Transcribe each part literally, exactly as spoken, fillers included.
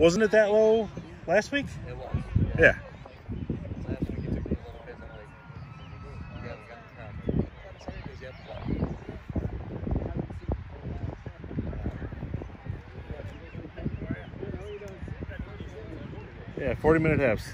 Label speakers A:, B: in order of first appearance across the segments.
A: Wasn't it that low last week?
B: It was.
A: Yeah.
B: Last week it took me a little bit, but like, yeah, we got the crowd. Because you have to
A: Yeah, forty minute halves.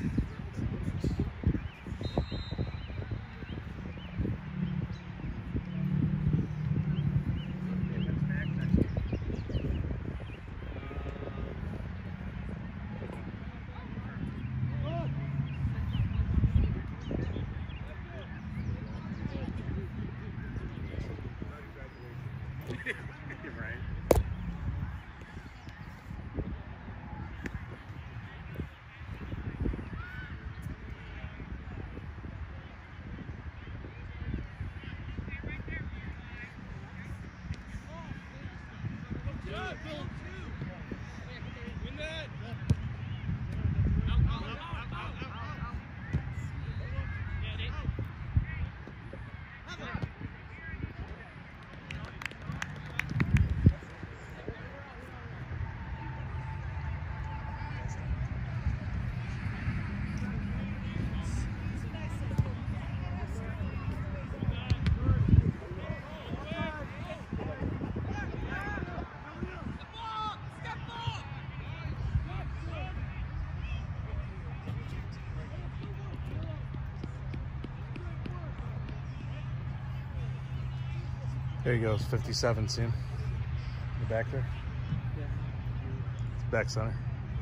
A: There he goes, fifty-seven, see him? In the back there?
C: Yeah.
A: Back center.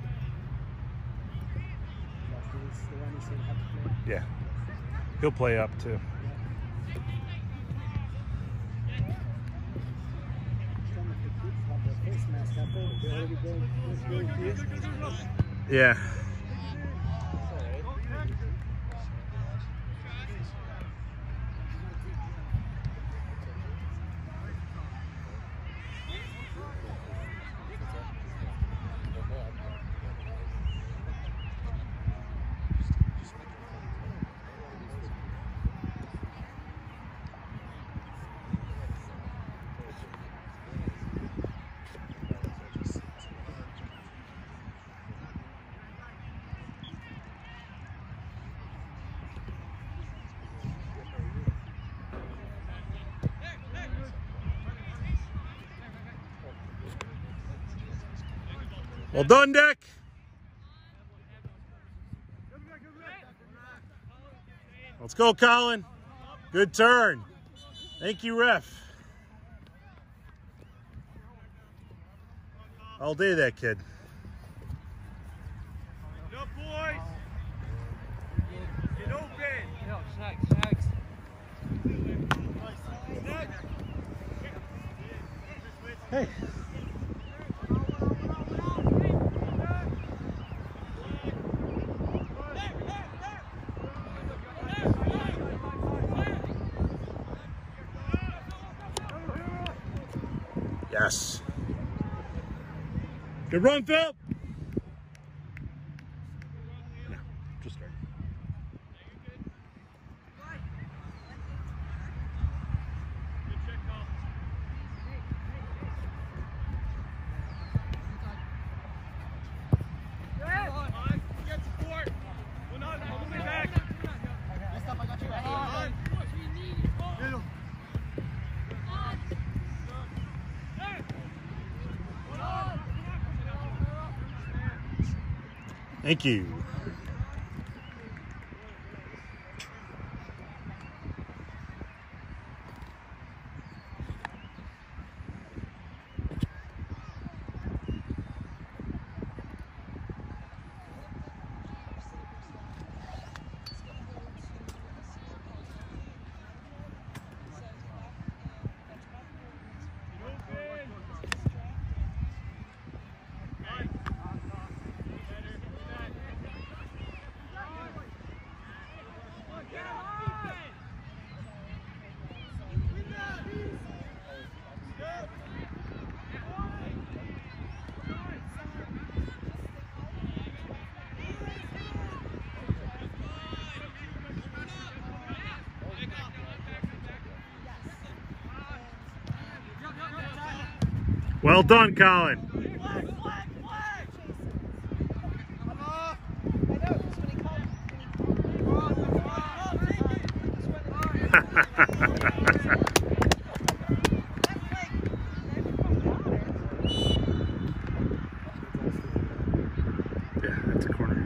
A: Yeah. He'll play up too. Yeah. Well done, Deck. Let's go, Colin. Good turn. Thank you, ref. All day, that kid.
D: Good boys. Get open.
B: Yo, snacks, snacks.
A: Hey. Yes. Good run, Phil. No, just start. Thank you. Well done, Colin. Yeah, that's a corner.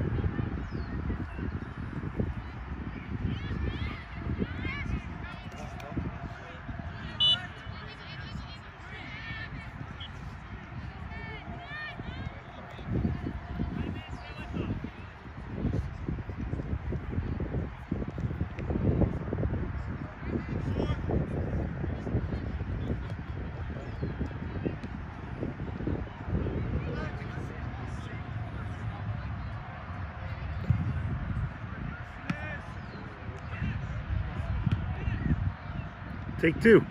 A: Take two.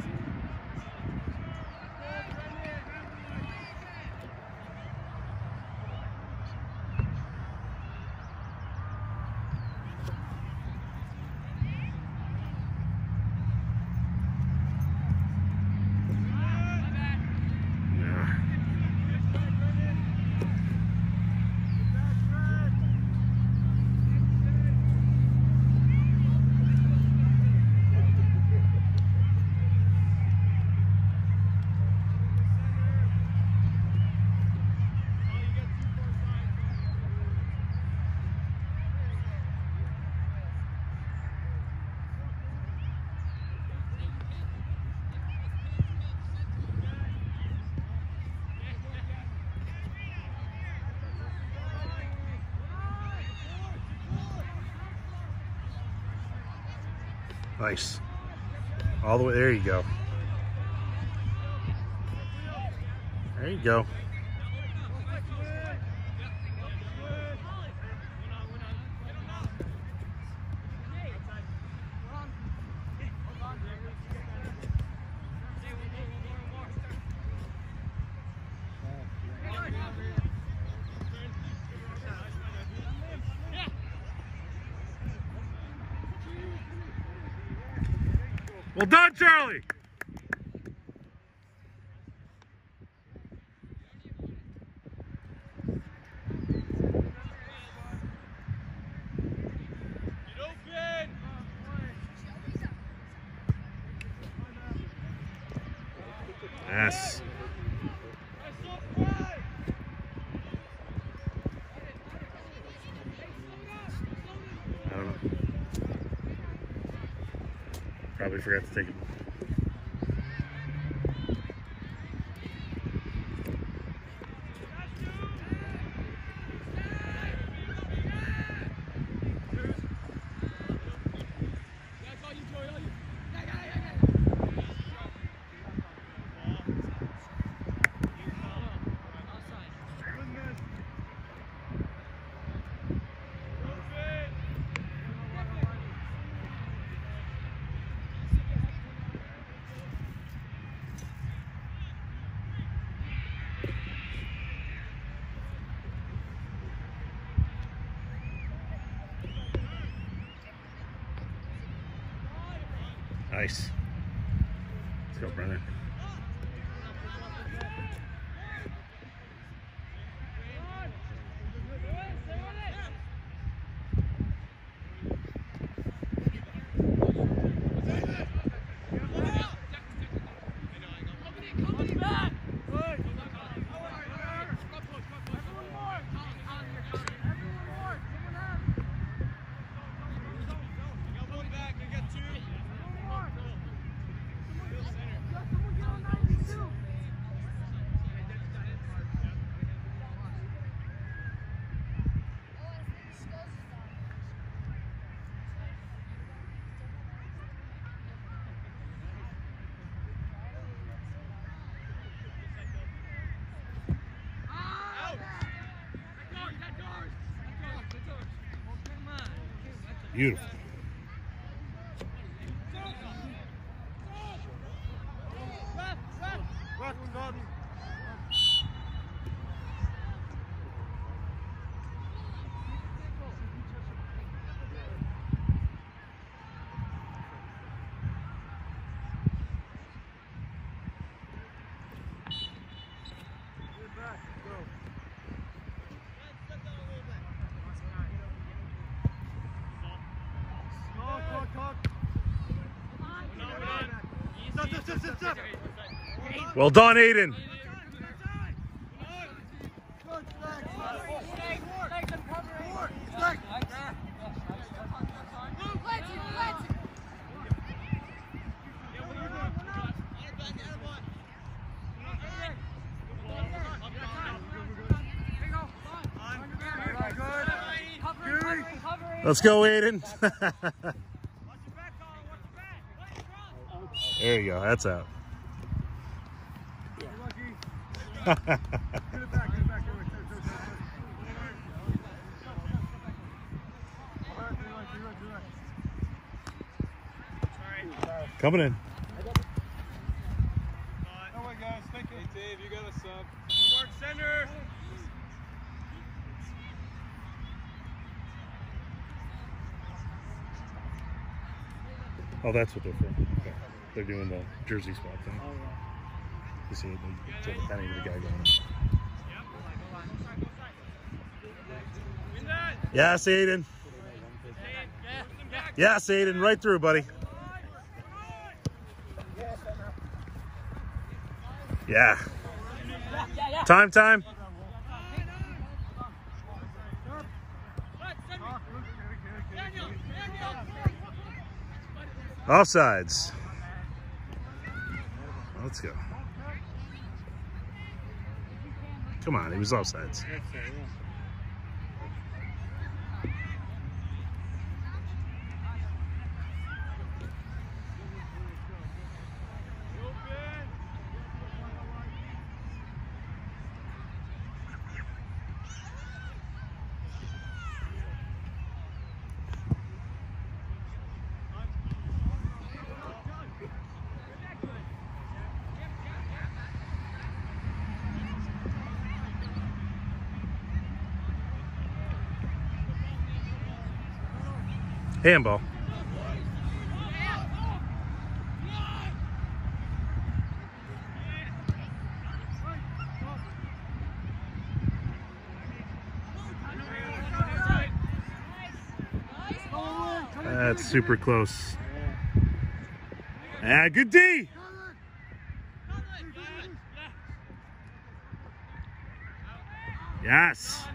A: Nice. All the way, there you go. There you go. Well done, Charlie. Yes. I don't know. Probably forgot to take it. Nice. Let's go, Brennan. Beautiful. Well done, Aiden. Let's go, Aiden. There you go. That's out. Coming in.
C: No way, guys. Thank you. Hey, Dave, you got a sub. Mark center.
A: Oh, that's what they're for. Okay. They're doing the jersey swap thing. You see, they took a penny to the guy going. Yes, Aiden. Yes, Aiden. Right through, buddy. Yeah. Time, time. Offsides. Let's go. Come on, he was offsides. Handball. That's super close. Ah, good D. Yes.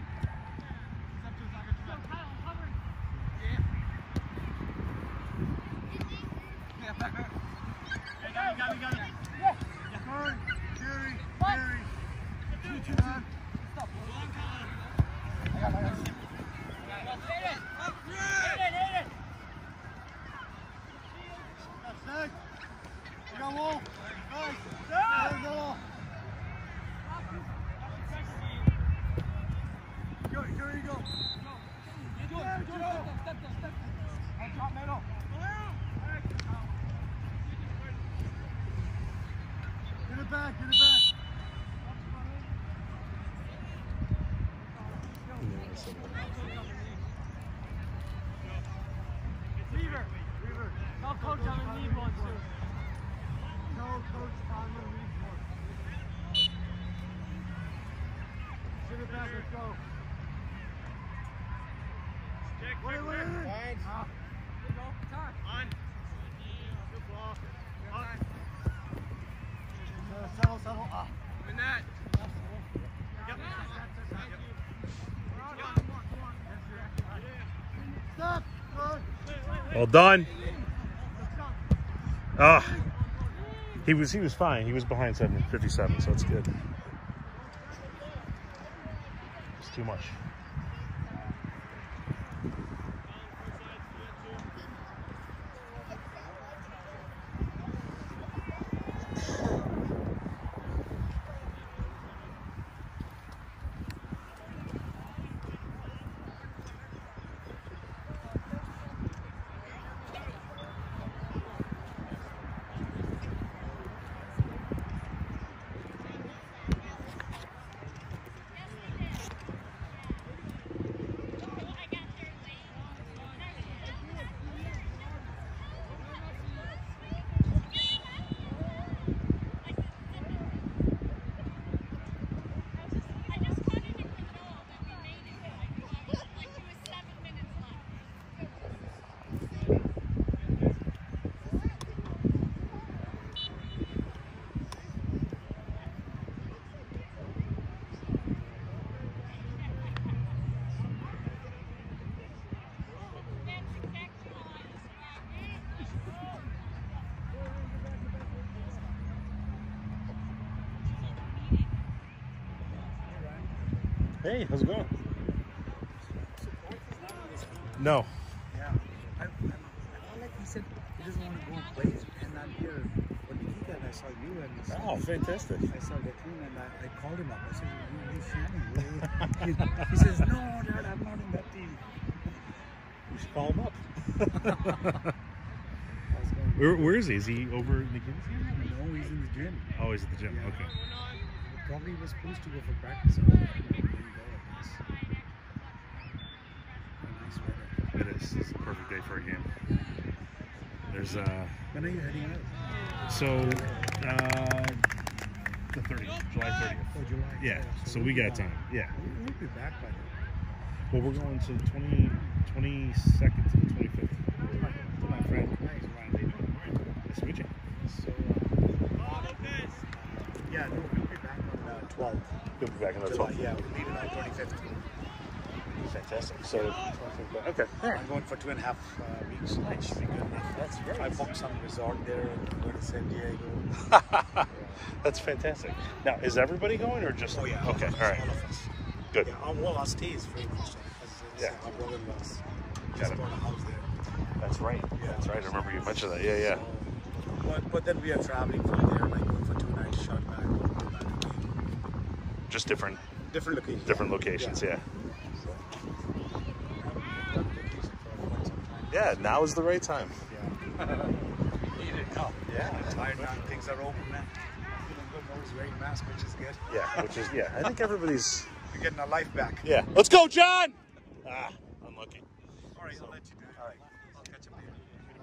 A: Well done. Ah, oh, he was he was fine. He was behind seven fifty-seven, so it's good. It's too much. Hey, how's it going? No.
D: Yeah. I, I, I felt like he said he doesn't want to go and play, and I'm here. When he did that, I saw you and I saw,
A: Oh, fantastic.
D: I saw Declan, and I, I called him up. I said, you, you Shannon. He, he says, no, Dad, I'm not in that team.
A: You should call him up.
D: I was going,
A: Where, where is he? Is he over in the kids?
D: no, he's in the gym.
A: Oh, he's at the gym.
D: Yeah.
A: Okay.
D: He probably was supposed to go for practice. Or he didn't go, I guess. Nice weather.
A: It is. It's a perfect day for a game. There's uh.
D: When are you heading out?
A: So, uh, the thirtieth, July thirtieth.
D: Oh, July.
A: Yeah.
D: Oh,
A: So we
D: we'll be
A: got
D: back.
A: time. Yeah.
D: We'll, we'll be back by then.
A: Well, we're going to the twenty, twenty-second to the twenty-fifth.
D: To my friend. Nice, Ryan.
A: Nice to meet you.
D: So, uh, yeah, no, we'll be back on uh, twelfth.
A: You'll be back on the
D: July,
A: twelfth.
D: yeah, we'll leave it on twenty-fifth.
A: Fantastic. So, okay.
D: I'm going for two and a half uh, weeks. That should be good enough.
A: That's great.
D: I booked some resort there. Go to San Diego.
A: That's fantastic. Now, is everybody going or just?
D: Oh yeah.
A: Okay. All right.
D: All of us.
A: Good.
D: Yeah, our, all our stay is free because
A: Yeah.
D: our brother-in-law's
A: Got
D: just
A: it.
D: bought a house there.
A: That's right.
D: Yeah.
A: That's right. I remember you mentioned that. Yeah, yeah.
D: So, but but then we are traveling from there, like going for two nights, shot back, go back again.
A: Just different,
D: Different locations.
A: different locations. Yeah.
D: So, done vacation for quite some time.
A: Yeah. Now is the right time.
D: Yeah. Need it now. Yeah. I'm tired now. Things are open, man. Feeling good. Nobody's wearing masks, which is good.
A: Yeah. Which is yeah. I think everybody's.
D: We're getting our life back.
A: Yeah. Let's go, John. Ah, unlucky.
D: All right, I'll let you do it. All right. I'll catch up later.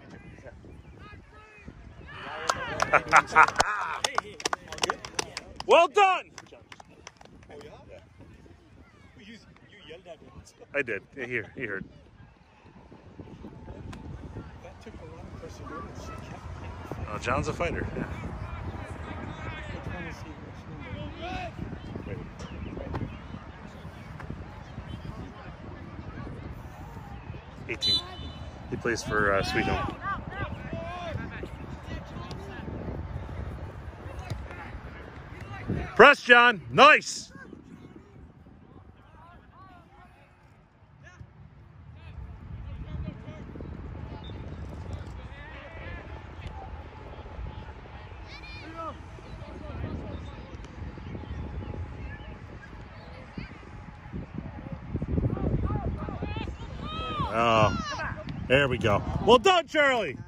A: Well done.
D: Oh, yeah?
A: Yeah.
D: You, you yelled at me.
A: I did. Yeah, here, he heard.
D: That took a lot of perseverance.
A: Oh, John's a fighter. Yeah.
D: Which one is he? Which number?
A: eighteen. He plays for uh, Sweet Home. Press, John. Nice. Oh, there we go. Well done, Charlie.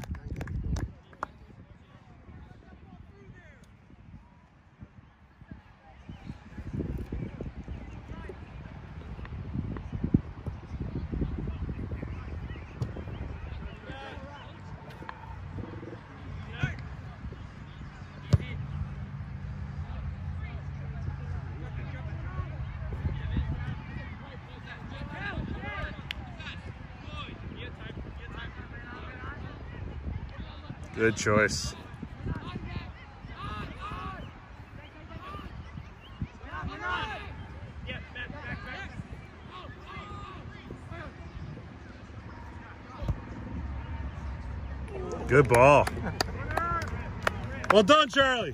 A: Good choice. Good ball. Well done, Charlie.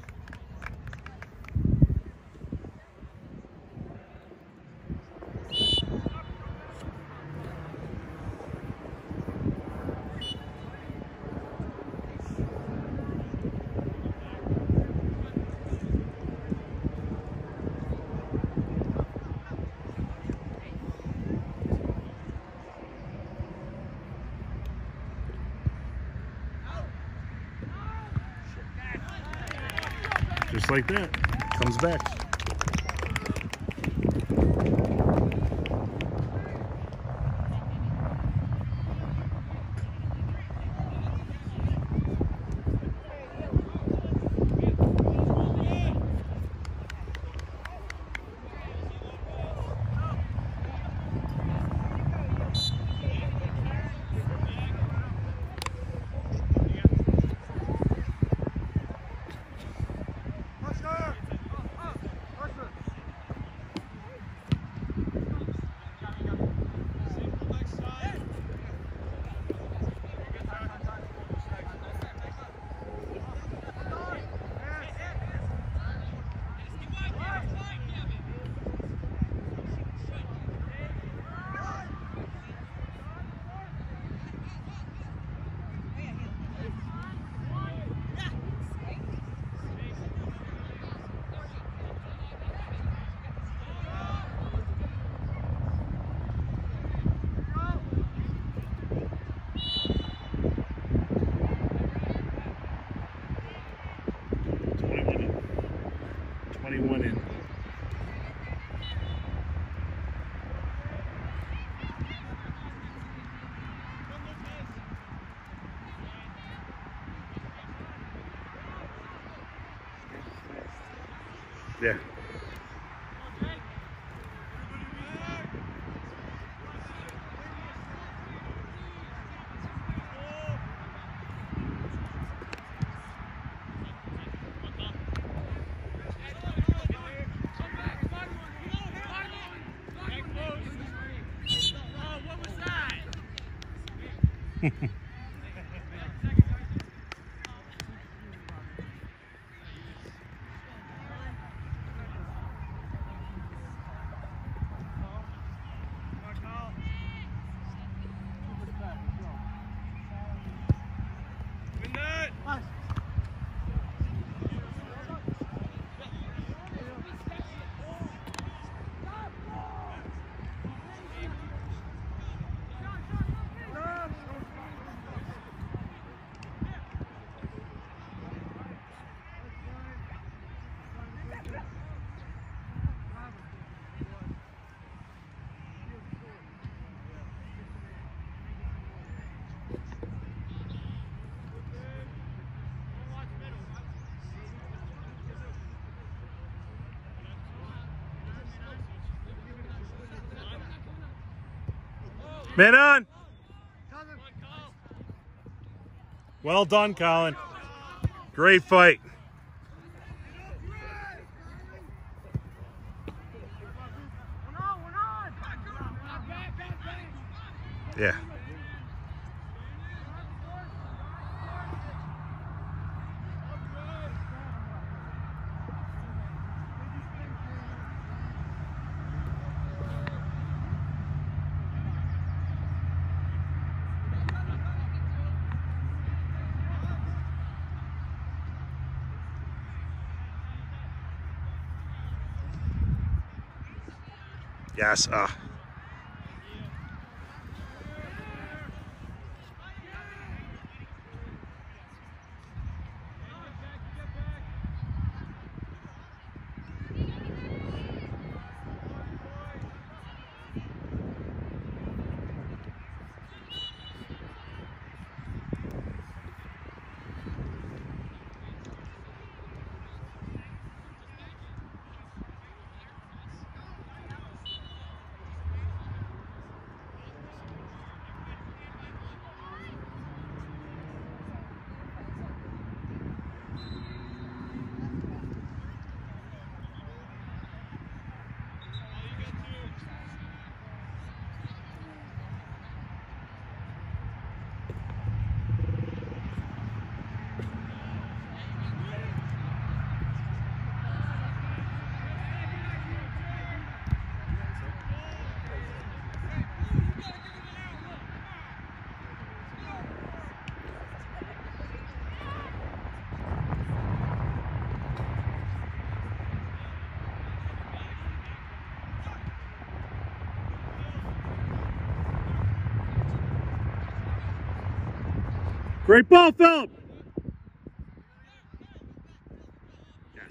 A: Just like that, comes back. Yeah. Man on. Well done, Colin. Great fight. Yeah. Yes. Uh. Great ball, Philip. Yes.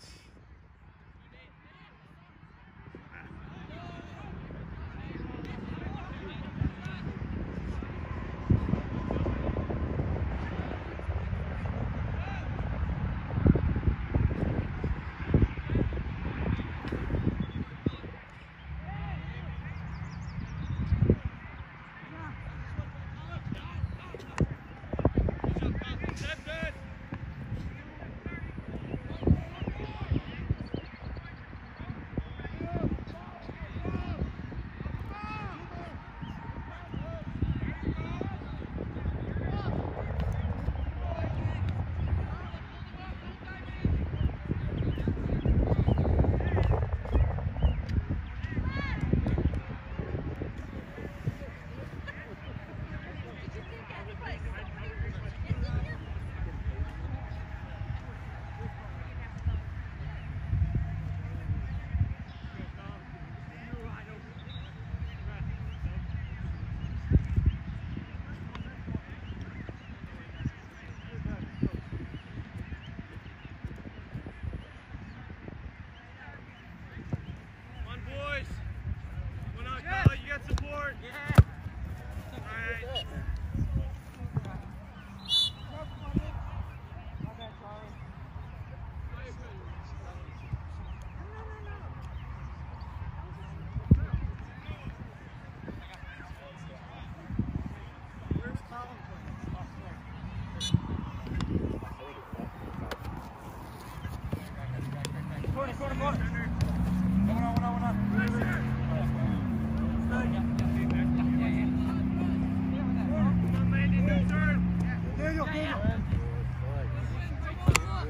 C: Step back.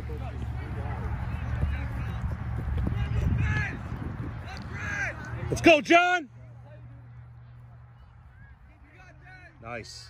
A: Let's go, John! Nice.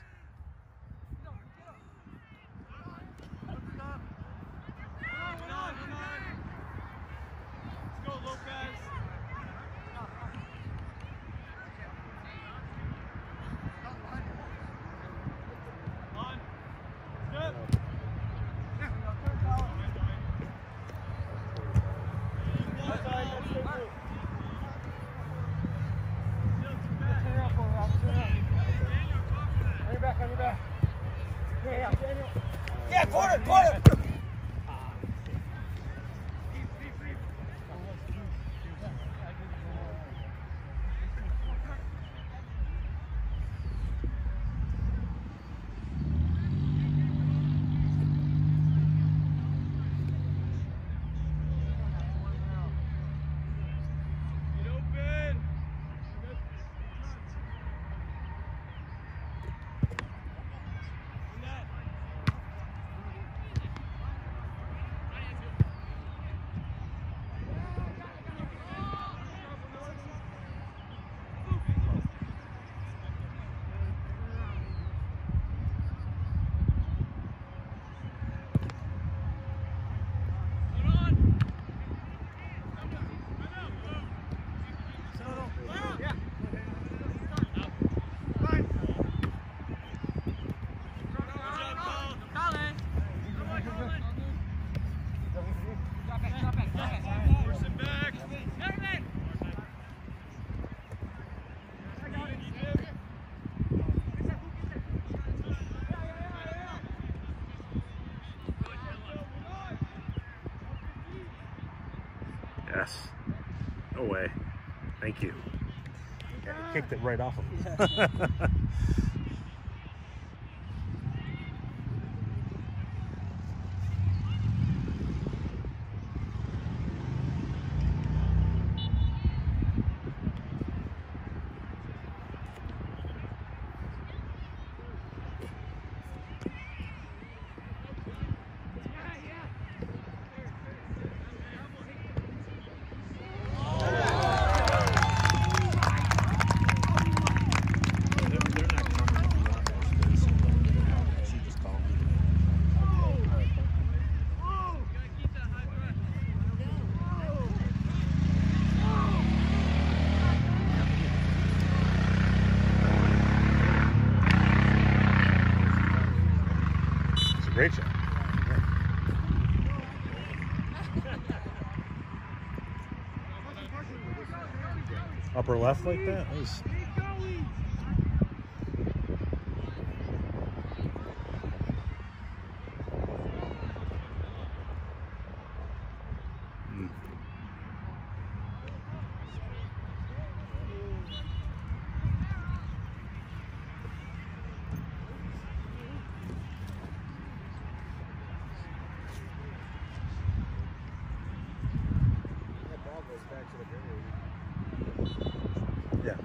B: Yeah, corner, corner!
A: Yes. No way. Thank you. Yeah, he kicked it right off of him. Great shot. Upper left like that? That was... mm. Yeah.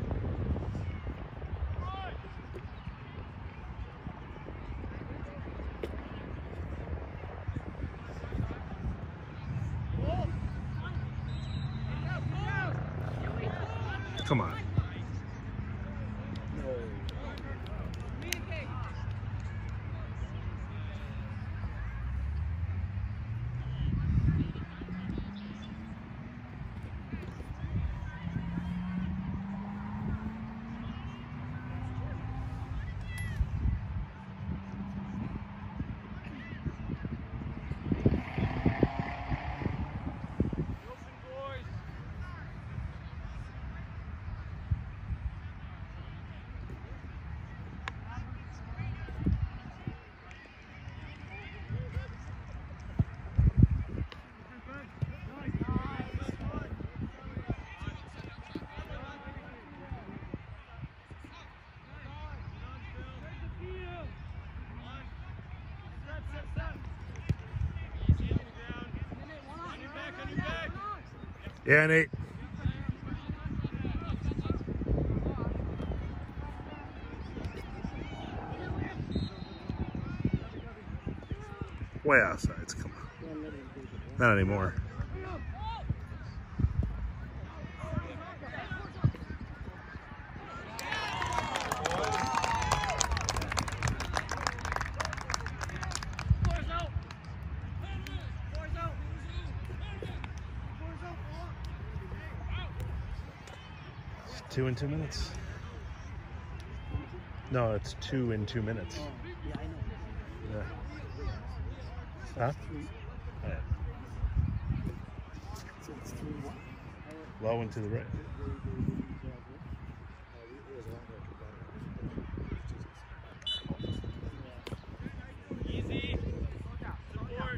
A: Come on. Yeah, Nate. Way outside. Come on. Not anymore. Two in two minutes. No, it's two in two minutes.
D: Yeah, I know.
A: Yeah. Huh? Yeah.
D: So it's three one.
A: Low and to the right.
C: Easy. Support.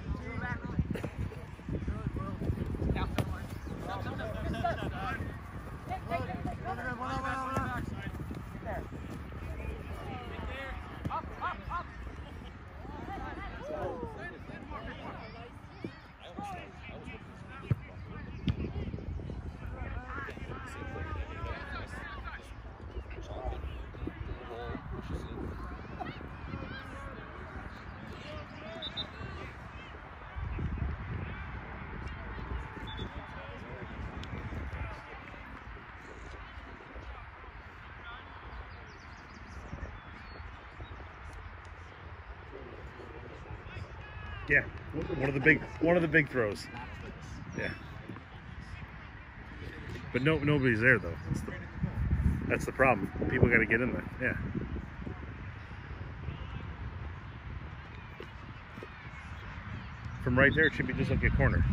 A: Yeah, one of the big, one of the big throws. Yeah, but no, nobody's there though. That's the, that's the problem. People got to get in there. Yeah. From right there, it should be just like a corner.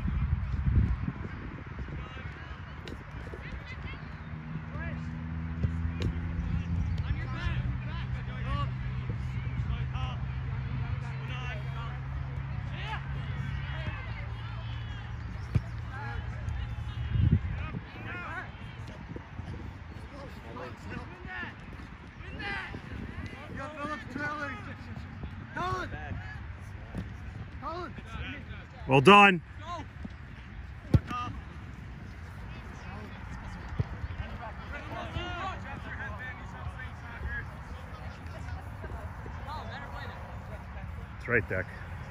A: Well done. That's right, Deck.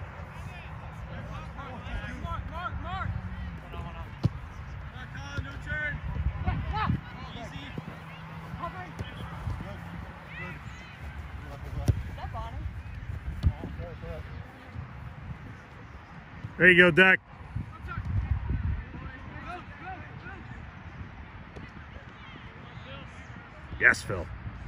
A: There you go, Deck. Yes, Phil.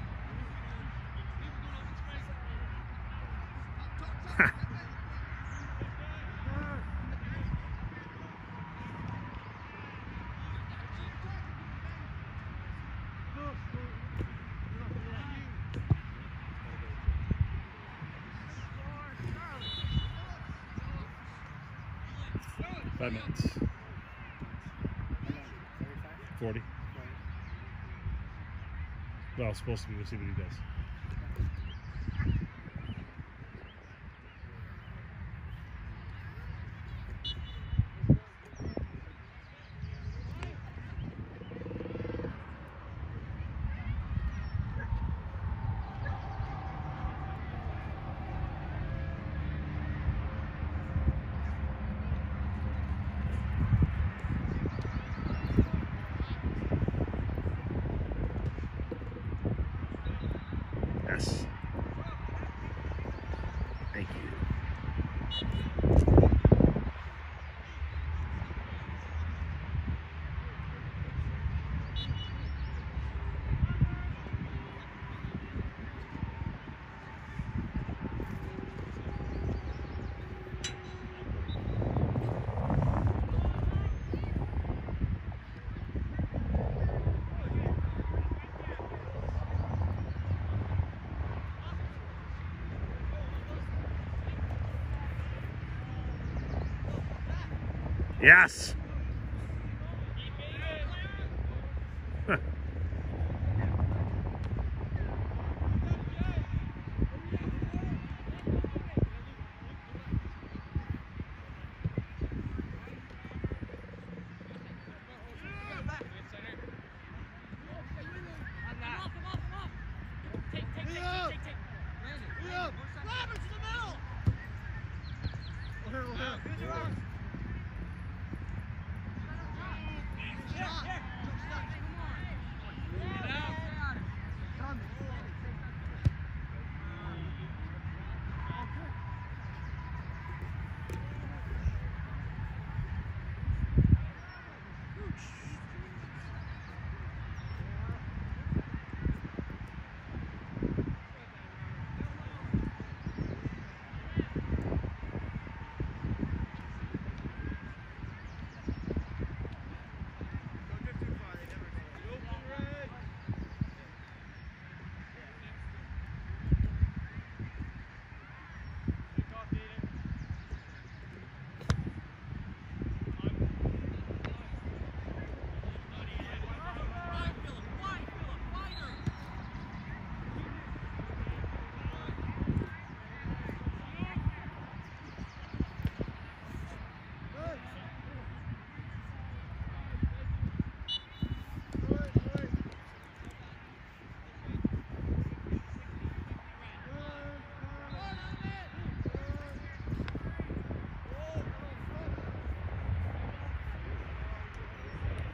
A: Five minutes. Forty. Well, it's supposed to be. We'll see what he does. Yes. Thank you. Yes. Huh.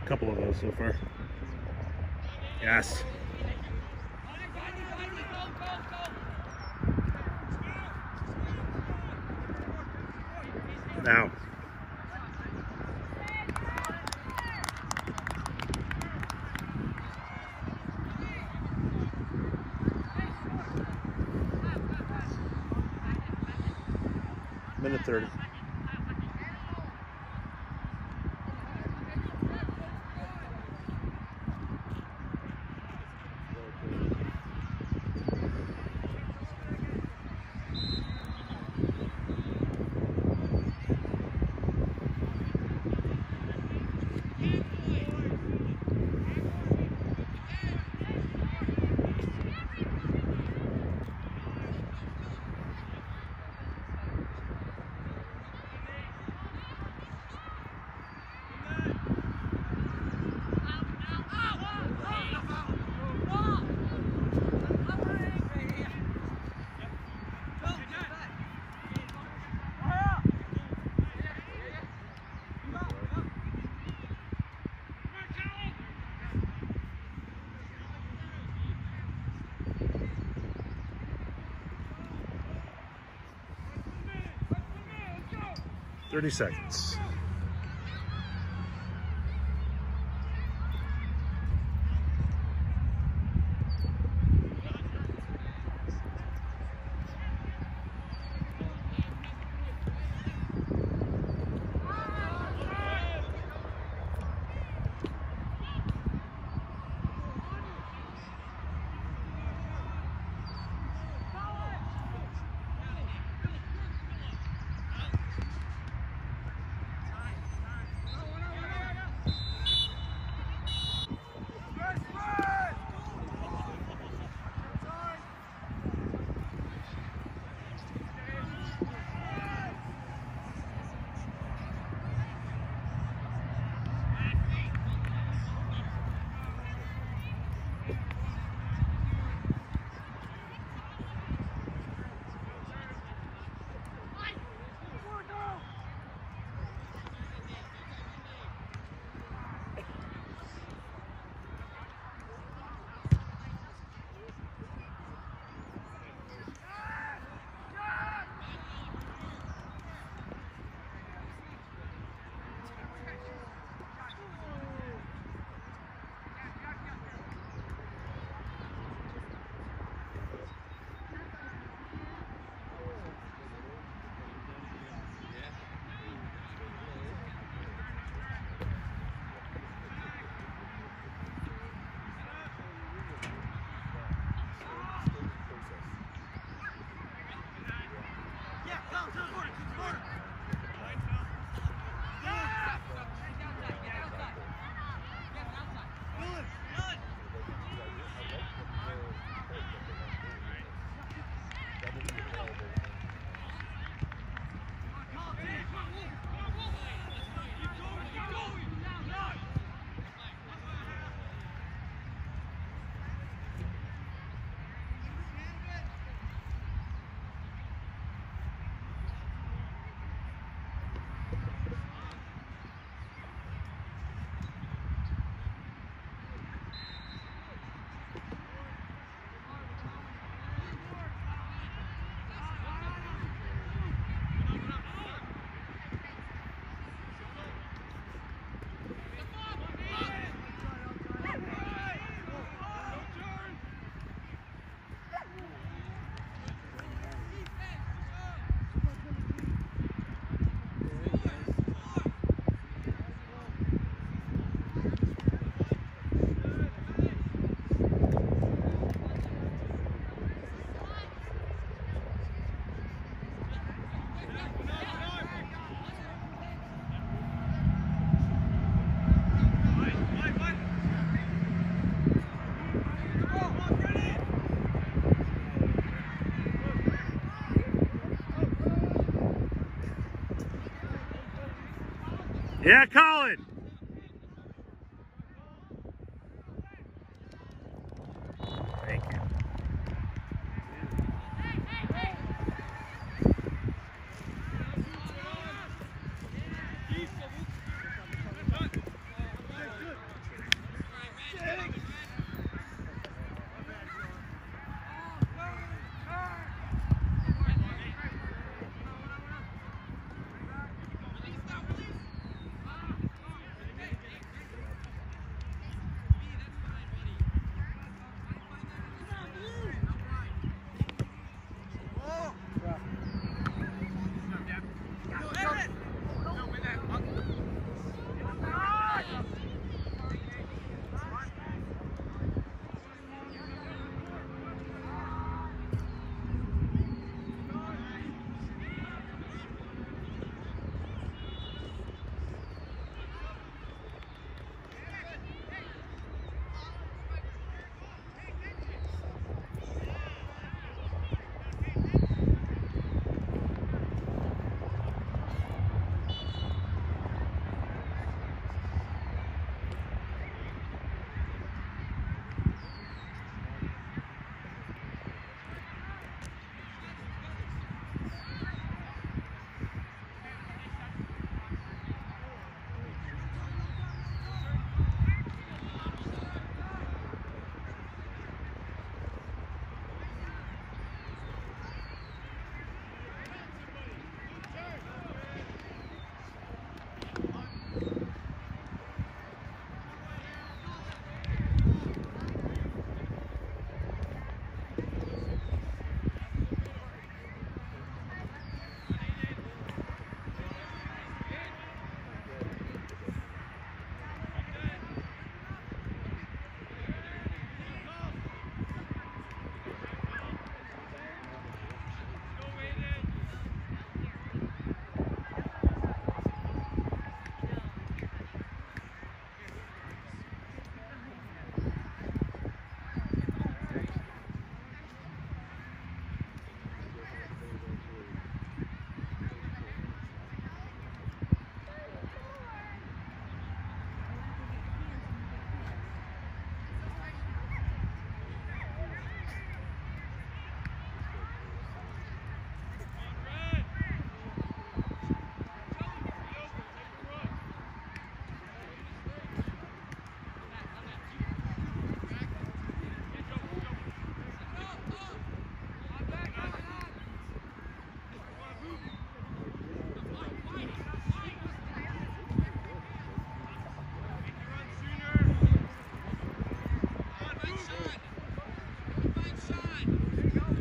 A: couple of those so far. Yes. Now. Minute thirty. thirty seconds. Yeah, Colin. Thank you.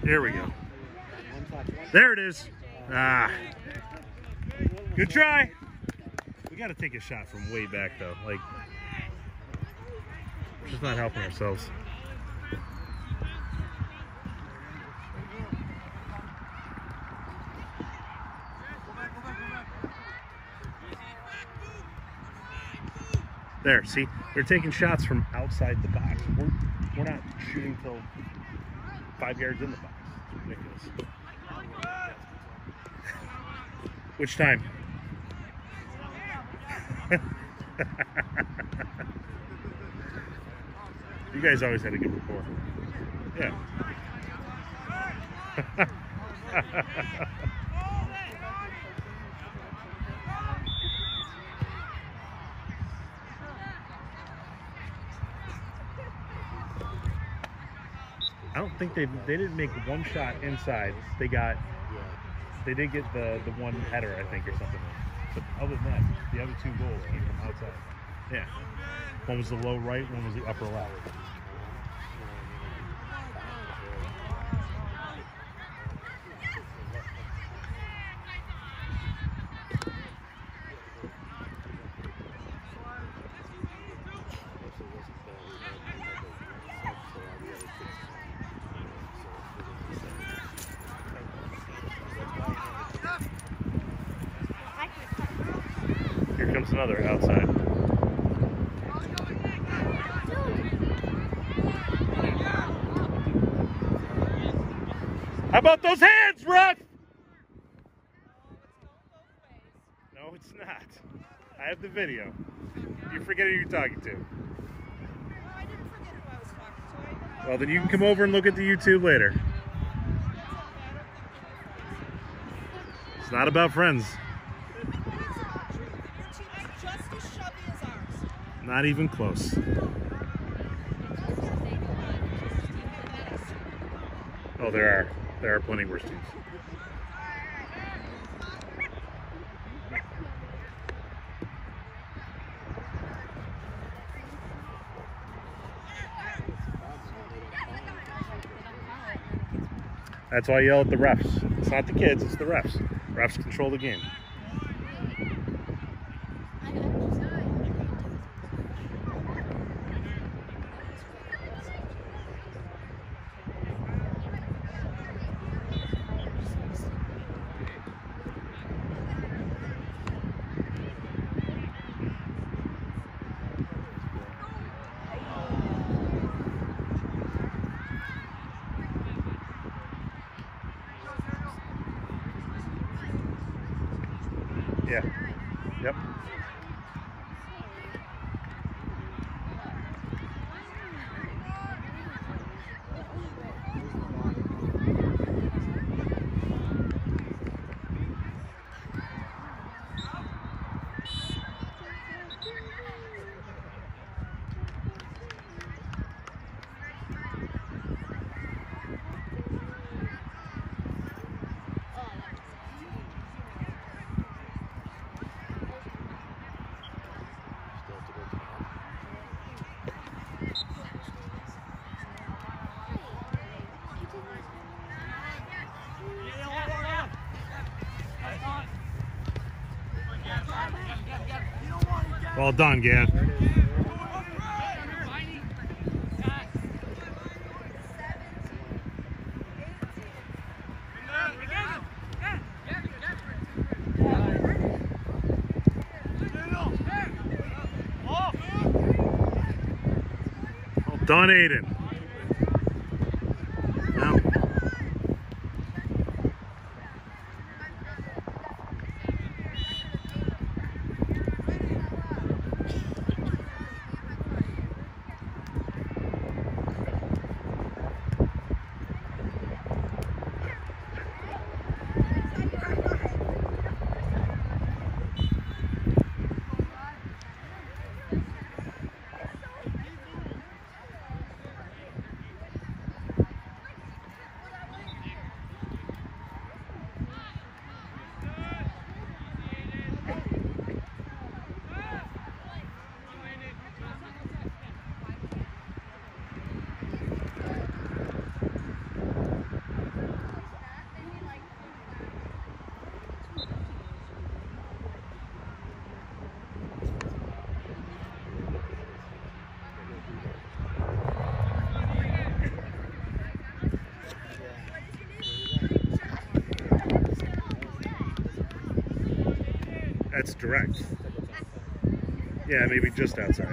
A: Here we go. There it is. Ah. Good try. We got to take a shot from way back, though. Like, we're just not helping ourselves. There, see? They're taking shots from outside the box. We're, we're not shooting till five yards in the box. It's ridiculous. Which time? You guys always had a good rapport. Yeah. I don't think they they didn't make one shot inside. They got they did get the the one header, I think, or something. But other than that, the other two goals came from outside. Yeah, one was the low right, one was the upper left. Here comes another outside. How about those hands, ref? No, it's not. I have the video. You forget who you're talking to. Well, then you can come over and look at the YouTube later. It's not about friends. Not even close. Oh, there are. There are plenty worse teams. That's why I yell at the refs. It's not the kids, it's the refs. Refs control the game. Yeah. Yep. Well done, Gav. Well done, Aiden. No. That's direct. Yeah, maybe just outside.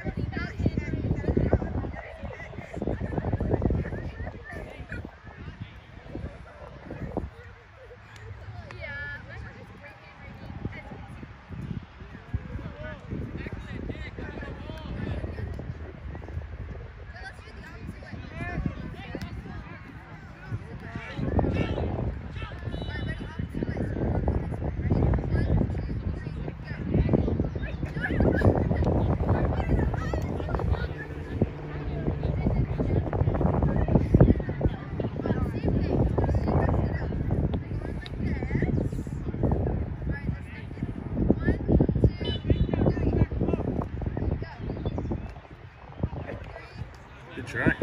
A: Good try.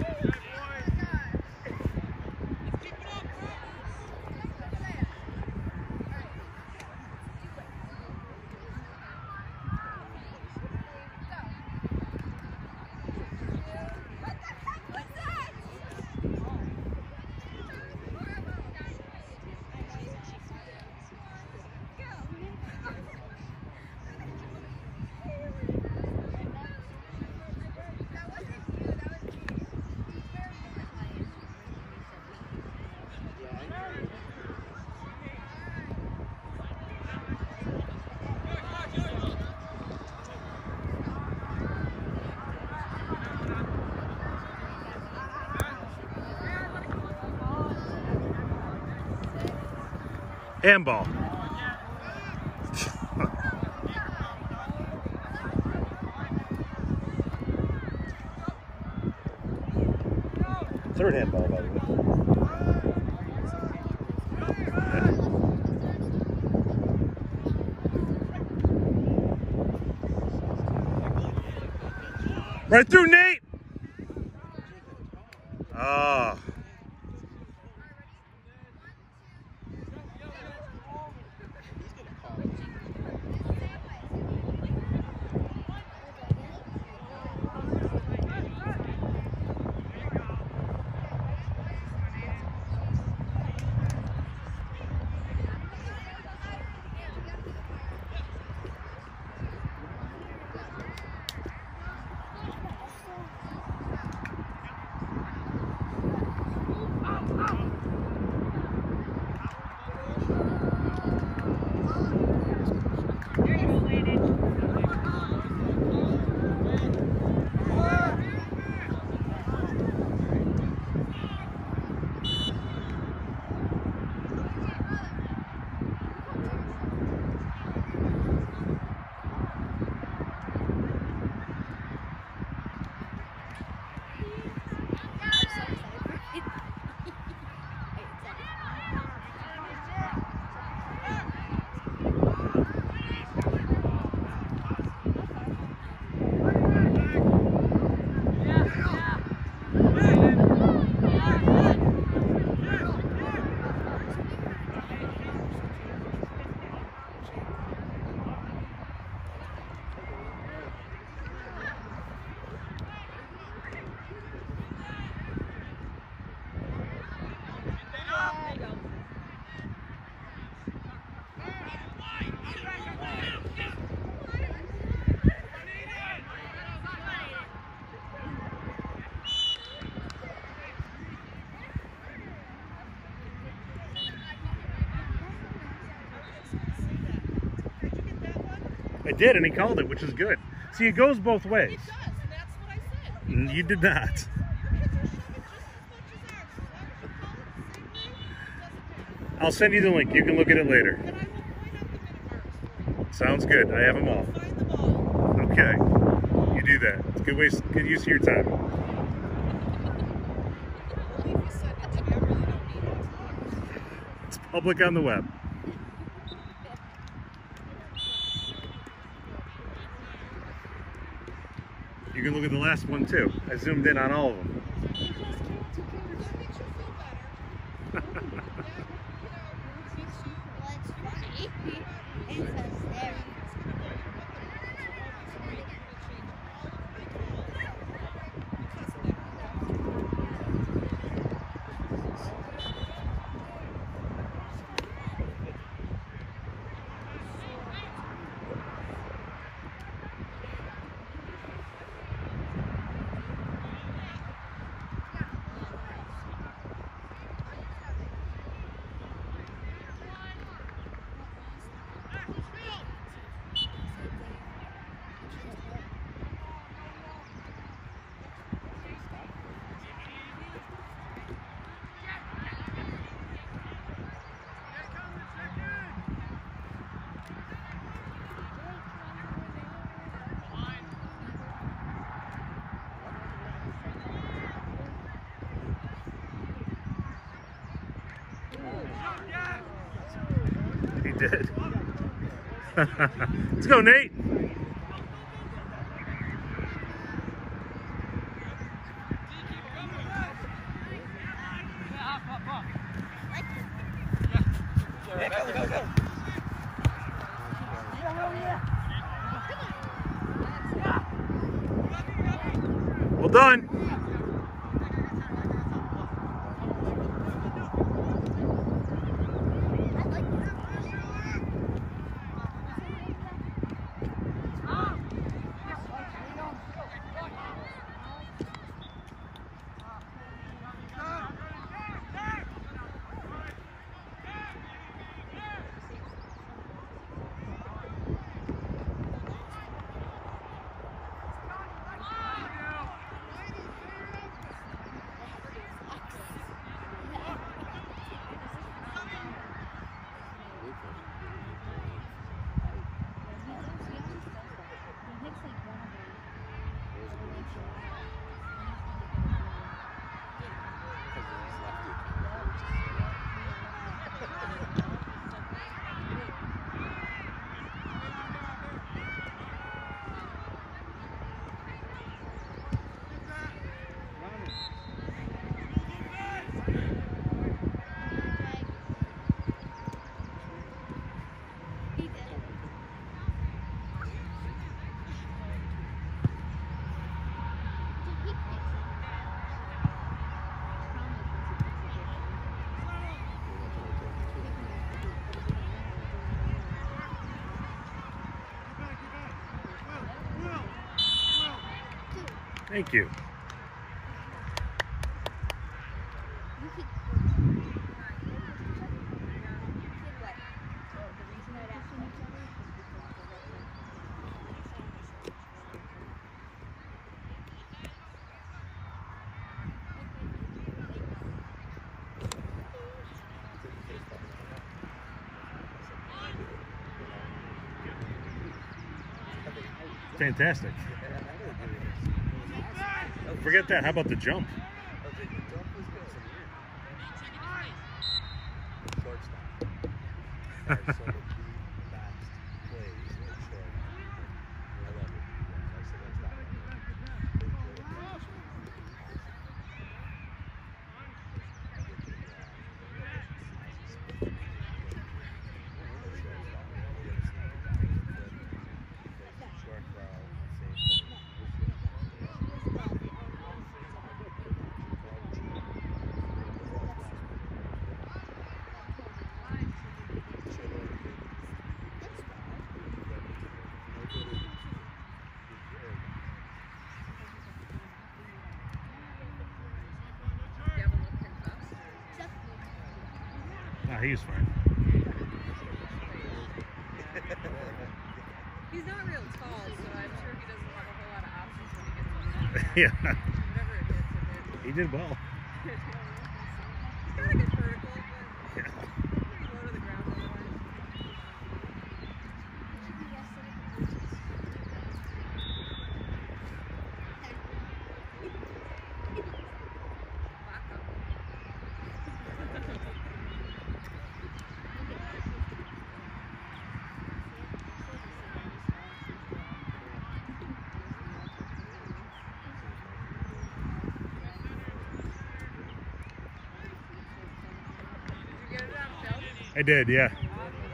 A: Handball. Third handball, by the way. Right through, Nate! Ah. I did, and he called it, which is good. See, it goes both ways.
E: It does, and that's what I said.
A: You did not.
E: Your kids are shoving just as much as ours. So why don't you call it the same way? It doesn't matter.
A: I'll send you the link. You can look at it later.
E: And I will point out the minute marks for you.
A: Sounds good. I have them all.
E: Find them all.
A: Okay. You do that. It's good waste, good use of your time.
E: I believe you sent it to me. I really don't need it.
A: It's public on the web. You can look at the last one too. I zoomed in on all of them.
E: That makes you feel better.
A: He did. Let's go, Nate. Well done. Thank you. Fantastic. Forget that. How about the jump? Nah, he was fine.
F: He's not real tall, so I'm sure he doesn't have a whole lot of options when he gets on that.
A: Yeah.
F: Whatever it hits, it hits.
A: He did well.
F: He's got a good vertical, but
A: Yeah.
F: pretty low to the ground otherwise. Did you get it on film?
A: I did, yeah.
F: Can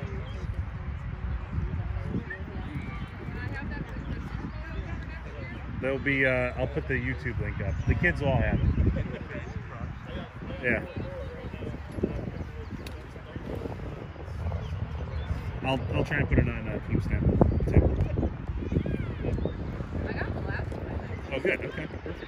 F: I have that business photo over next?
A: There'll be, uh, I'll put the YouTube link up. The kids will all have it. Yeah. I'll, I'll try and put it on uh, TeamSnap too.
F: I got the last one, I think.
A: Oh, good. Okay. Perfect.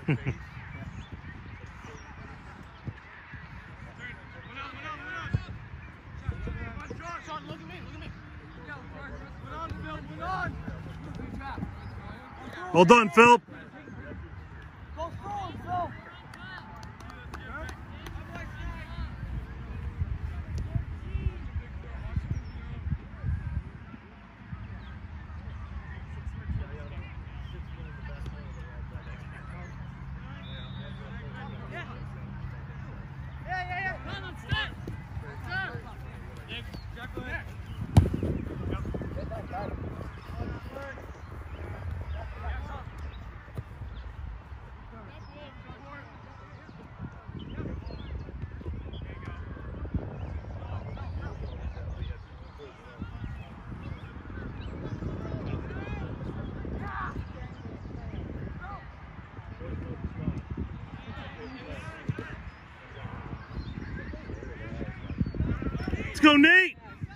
A: Well done, Phil. Let's go, Nate.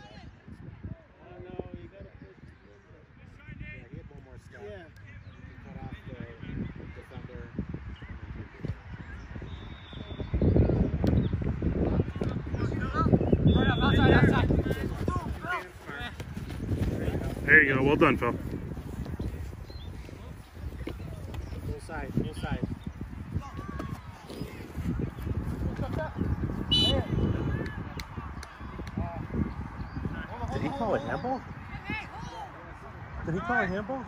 A: There you go. Well done, Phil.
D: Full side, full side.
A: Did he call it handball? Did he call it handball?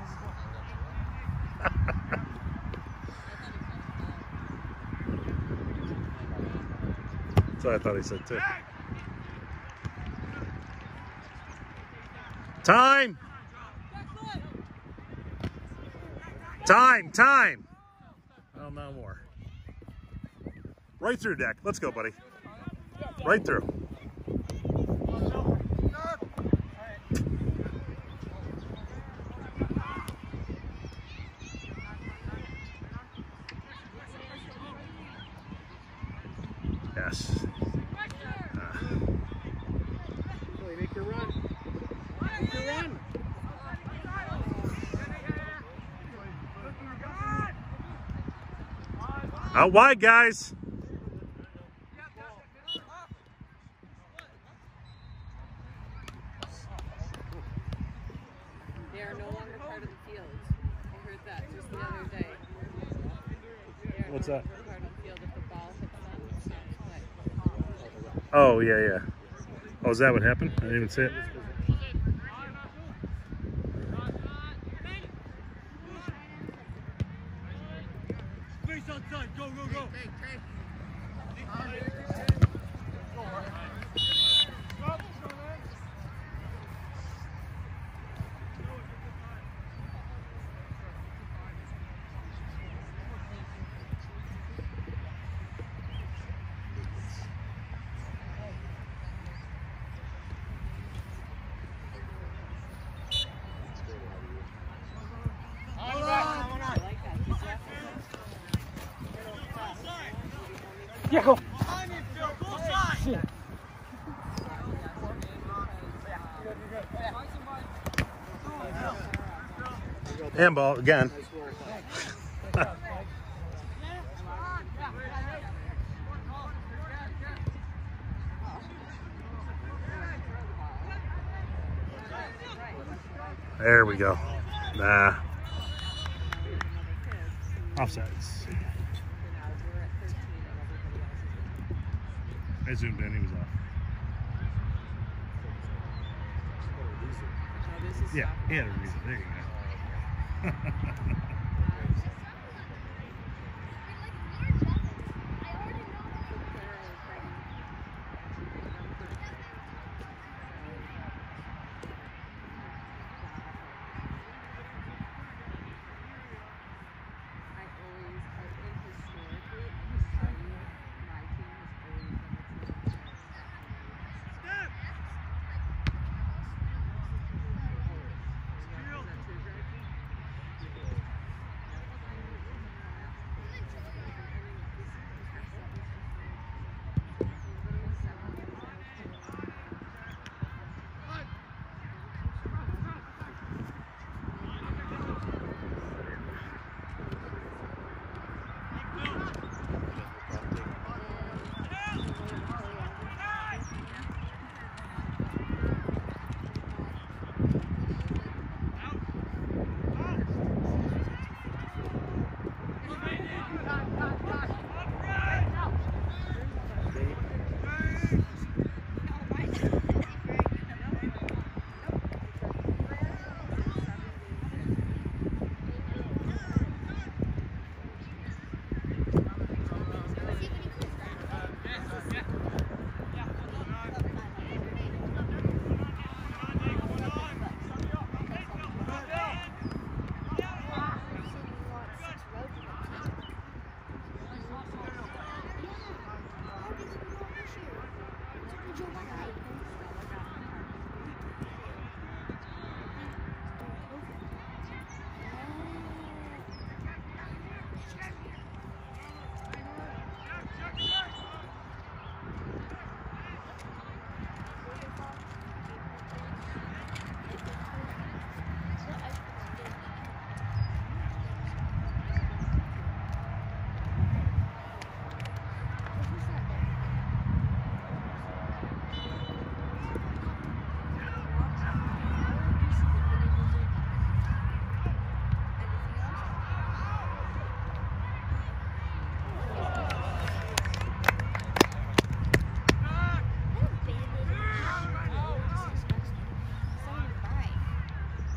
A: That's what I thought he said too. Time! Time, time! Oh, no more. Right through, Deck. Let's go, buddy. Right through. Yes. Uh.
D: Make your run. Make your run.
A: Out wide, guys.
F: They are no longer part of the field. I heard that just the other day. They are
A: What's
F: no
A: that?
F: longer part of the field if the ball hits them. It's not play.
A: Oh, yeah, yeah. Oh, is that what happened? I didn't even see it.
C: Go, go, go.
D: Yeah, go.
A: Handball again. There we go. Nah. Offsides. I zoomed in, he was off. Yeah, he had a reason. There you go.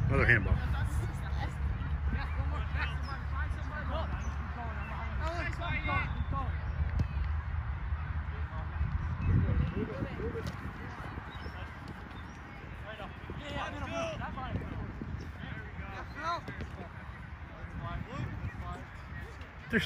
A: Another handball. There's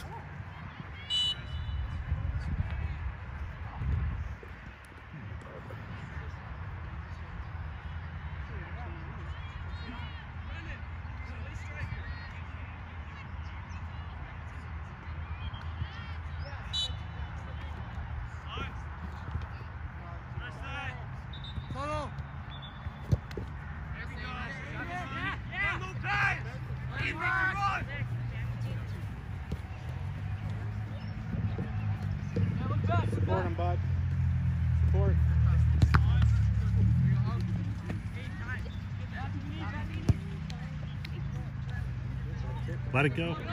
C: Support him, bud. Support.
A: let it go.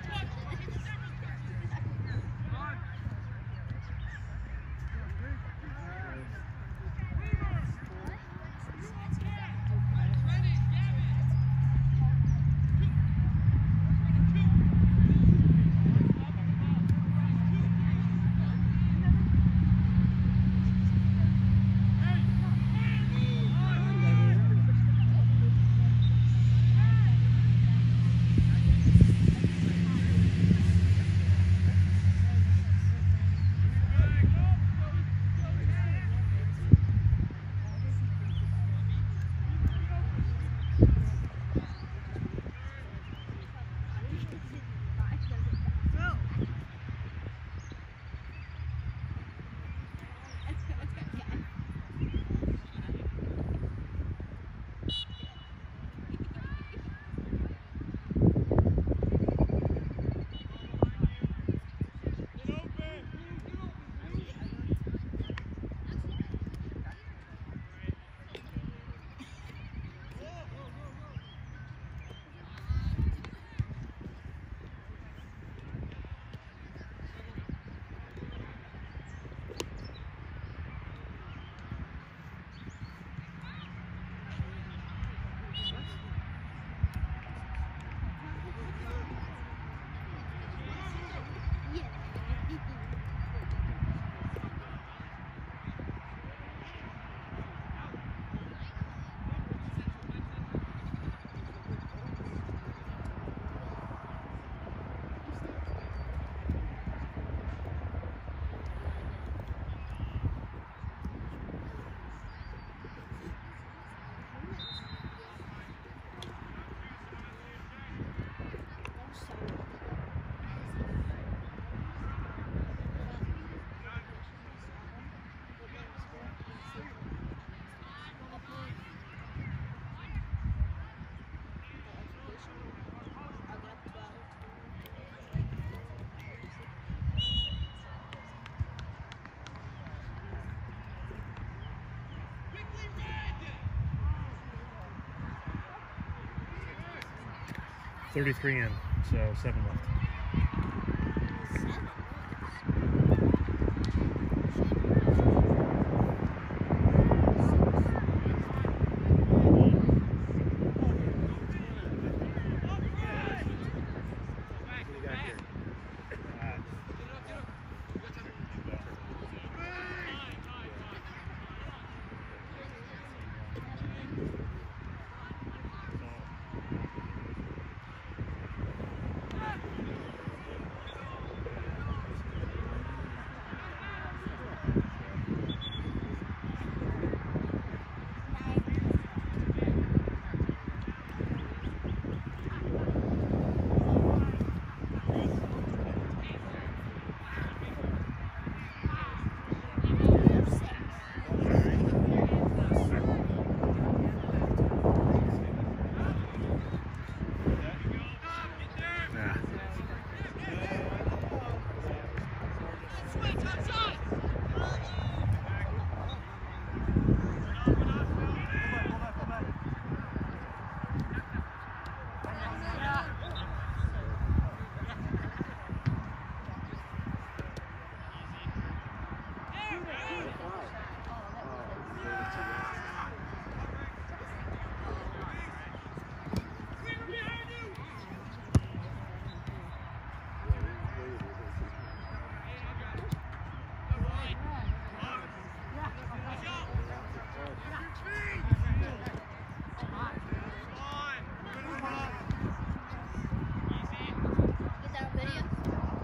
A: thirty-three in, so seven left.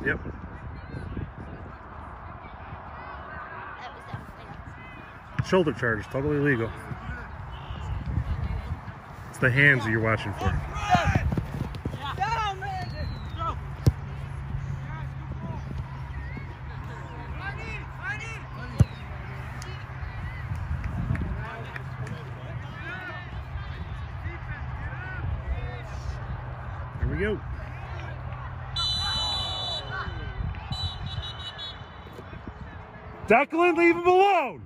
A: Yep. Shoulder charge, totally legal. It's the hands that you're watching for. Here we go. Declan, leave him alone.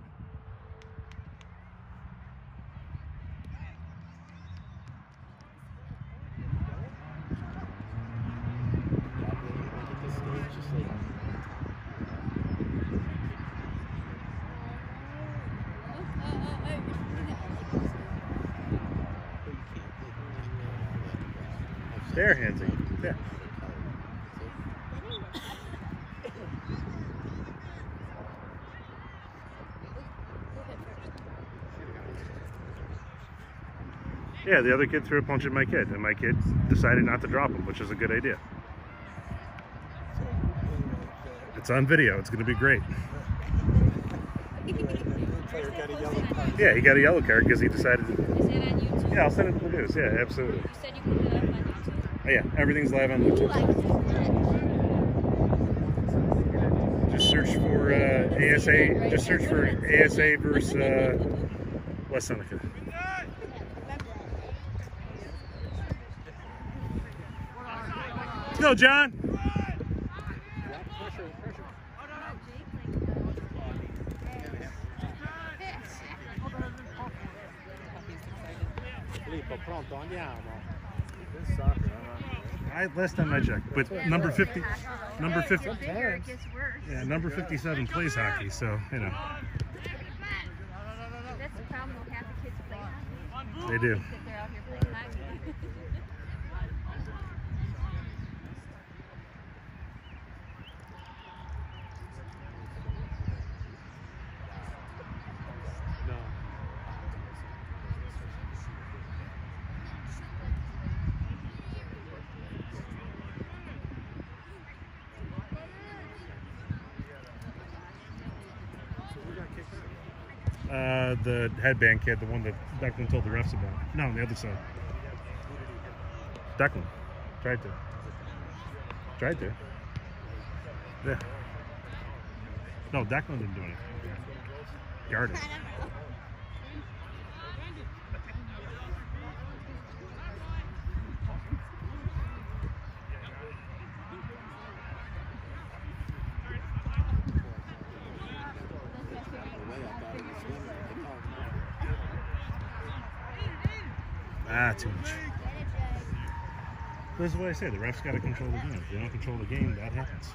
A: Bare handsy. Yeah. Yeah, the other kid threw a punch at my kid, and my kid decided not to drop him, which is a good idea. It's on video. It's going to be great. Yeah, he got a yellow card because he decided to...
F: Is it on YouTube?
A: Yeah, I'll send it to the news. Yeah, absolutely.
F: You said you put it up on YouTube?
A: Oh, yeah, everything's live on YouTube. Just search for uh, A S A. Just search for A S A versus uh, West Seneca. Let's go, John.
D: Pronto, andiamo.
A: I, last time I checked, but number fifty, number fifty,
F: Bigger, it gets worse.
A: yeah, number fifty-seven plays hockey, so you know
F: That's the problem, though, half the kids play hockey.
A: they do.
F: That they're out here playing hockey.
A: Uh, the headband kid, the one that Declan told the refs about. No, on the other side. Declan tried to. Tried to. Yeah. No, Declan didn't do anything. Guarded. Ah, too much. This is what I say. The refs got to control the game. If they don't control the game, that happens.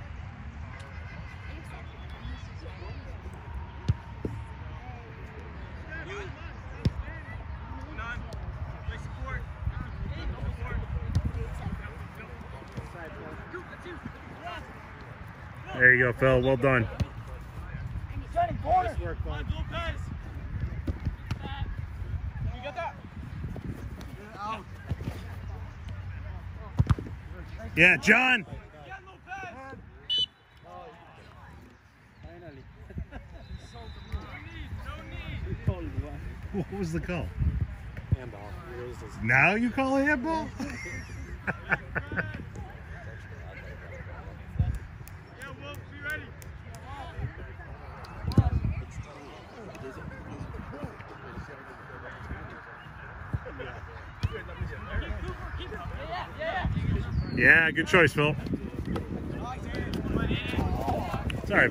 A: There you go, Phil. Well done.
C: Nice work, bud. You got that?
A: Yeah, John. What was the call?
D: Handball. He raised his
A: Now you call a handball?
C: Yeah, Wolf, be ready.
A: Yeah, good choice, Phil. It's all right.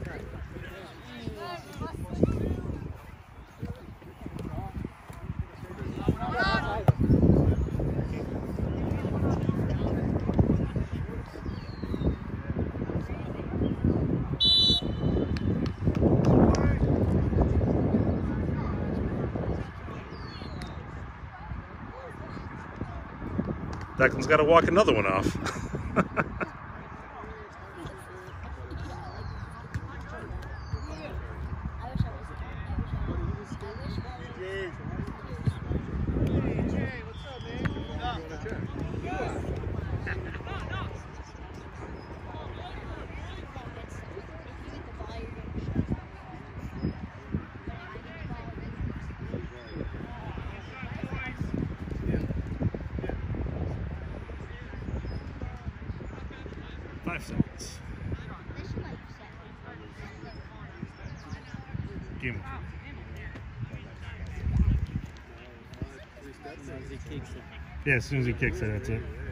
A: Declan's got to walk another one off. Five seconds. Game of two. Yeah, as soon as he kicks it, that's it.